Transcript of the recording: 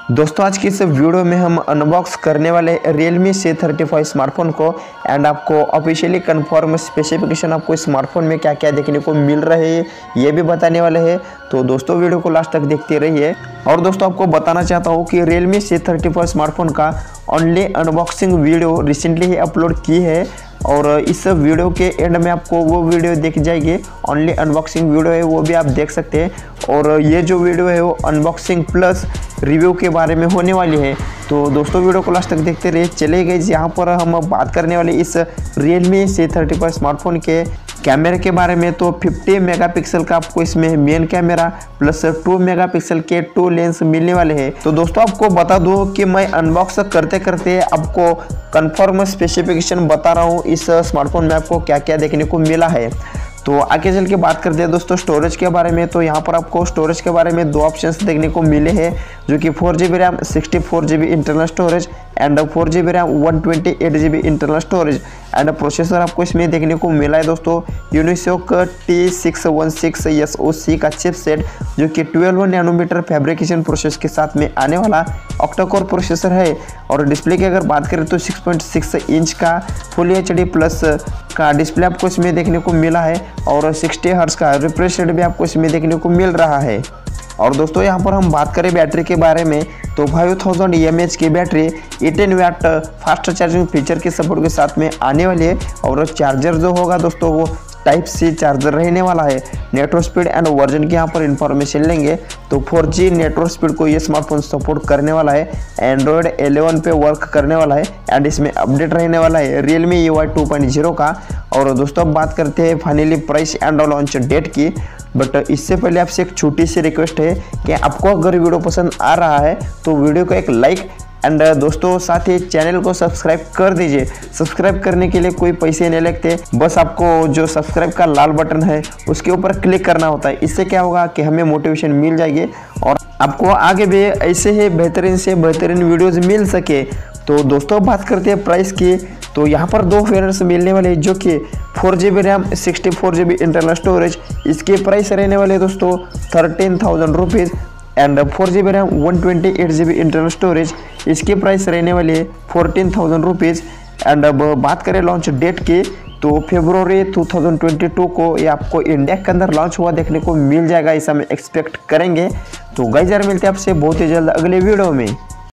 दोस्तों आज की इस वीडियो में हम अनबॉक्स करने वाले Realme C35 स्मार्टफोन को एंड आपको ऑफिशियली कंफर्म स्पेसिफिकेशन आपको स्मार्टफोन में क्या क्या देखने को मिल रहे हैं ये भी बताने वाले हैं। तो दोस्तों वीडियो को लास्ट तक देखते रहिए। और दोस्तों आपको बताना चाहता हूँ कि Realme C35 स्मार्टफोन का ओनली अनबॉक्सिंग वीडियो रिसेंटली ही अपलोड की है और इस वीडियो के एंड में आपको वो वीडियो दिख जाएगी। ओनली अनबॉक्सिंग वीडियो है वो भी आप देख सकते हैं और ये जो वीडियो है वो अनबॉक्सिंग प्लस रिव्यू के बारे में होने वाली है। तो दोस्तों वीडियो को लास्ट तक देखते रहिए। चले गए यहाँ पर हम बात करने वाले इस Realme C35 स्मार्टफोन के कैमरे के बारे में। तो 50 मेगापिक्सल का आपको इसमें मेन कैमरा प्लस 2 मेगापिक्सल के 2 लेंस मिलने वाले हैं। तो दोस्तों आपको बता दूं कि मैं अनबॉक्स करते करते आपको कंफर्म स्पेसिफिकेशन बता रहा हूँ इस स्मार्टफोन में आपको क्या क्या देखने को मिला है। तो आगे चल के बात करते हैं दोस्तों स्टोरेज के बारे में। तो यहाँ पर आपको स्टोरेज के बारे में दो ऑप्शंस देखने को मिले हैं जो कि 4GB RAM 64GB internal storage and 4GB RAM 128GB internal storage and processor आपको इसमें देखने को मिला है दोस्तों यूनिसोक T616 SoC का चिपसेट जो कि 12 नैनोमीटर फैब्रिकेशन प्रोसेस के साथ में आने वाला ऑक्टा-कोर प्रोसेसर है। और डिस्प्ले की अगर बात करें तो 6.6 इंच का फुल HD प्लस का डिस्प्ले आपको इसमें देखने को मिला है और 60 हर्ट्ज का रिफ्रेश रेट भी आपको इसमें देखने को मिल रहा है। और दोस्तों यहाँ पर हम बात करें बैटरी के बारे में तो 5000 mAh की battery 18 watt fast charging feature के सपोर्ट के साथ में आने वाली है और चार्जर जो होगा दोस्तों वो टाइप सी चार्जर रहने वाला है। नेटवर्क स्पीड एंड वर्जन की यहाँ पर इंफॉर्मेशन लेंगे तो 4G नेटवर्क स्पीड को ये स्मार्टफोन सपोर्ट करने वाला है। एंड्रॉयड 11 पे वर्क करने वाला है एंड इसमें अपडेट रहने वाला है Realme UI 2.0 का। और दोस्तों अब बात करते हैं finally price and launch date की। बट इससे पहले आपसे एक छोटी सी रिक्वेस्ट है कि आपको अगर वीडियो पसंद आ रहा है तो वीडियो को एक लाइक एंड दोस्तों साथ ही चैनल को सब्सक्राइब कर दीजिए। सब्सक्राइब करने के लिए कोई पैसे नहीं लगते, बस आपको जो सब्सक्राइब का लाल बटन है उसके ऊपर क्लिक करना होता है। इससे क्या होगा कि हमें मोटिवेशन मिल जाएगी और आपको आगे भी ऐसे ही बेहतरीन से बेहतरीन वीडियोस मिल सके। तो दोस्तों बात करते हैं प्राइस की। तो यहाँ पर दो वेरिएंट्स मिलने वाले जो कि 4GB RAM 64GB internal storage इसके प्राइस रहने वाले दोस्तों 13,000 rupees and 4GB RAM 128GB internal storage इसकी प्राइस रहने वाली है 14,000 रुपीज़। एंड अब बात करें लॉन्च डेट की तो फरवरी 2022 को ये आपको इंडिया के अंदर लॉन्च हुआ देखने को मिल जाएगा, ऐसा हम एक्सपेक्ट करेंगे। तो गाइस यार मिलते हैं आपसे बहुत ही जल्द अगले वीडियो में।